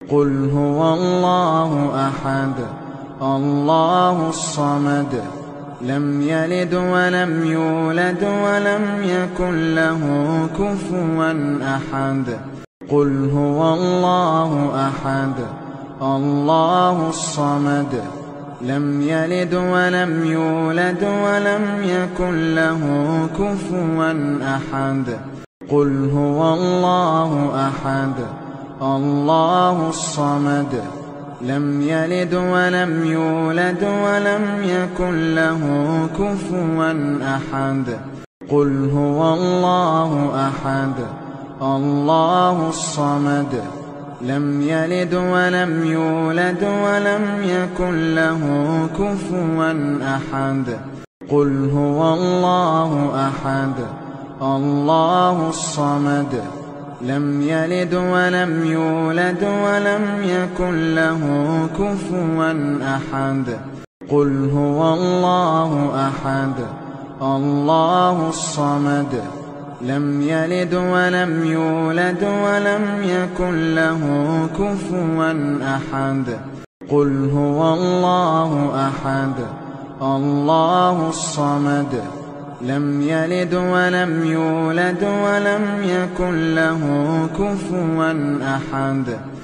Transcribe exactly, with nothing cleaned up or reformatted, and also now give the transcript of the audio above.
قل هو الله أحد الله الصمد لم يلد ولم يولد ولم يكن له كفوا أحد قل هو الله أحد الله الصمد لم يلد ولم يولد ولم يكن له كفوا أحد قل هو الله أحد الله الصمد لم يلد ولم يولد ولم يكن له كفوا أحد قل هو الله أحد الله الصمد لم يلد ولم يولد ولم يكن له كفوا أحد قل هو الله أحد الله الصمد لم يلد ولم يولد ولم يكن له كفوا أحد قل هو الله أحد الله الصمد لم يلد ولم يولد ولم يكن له كفوا أحد قل هو الله أحد الله الصمد لم يلد ولم يولد ولم يكن له كفوا أحد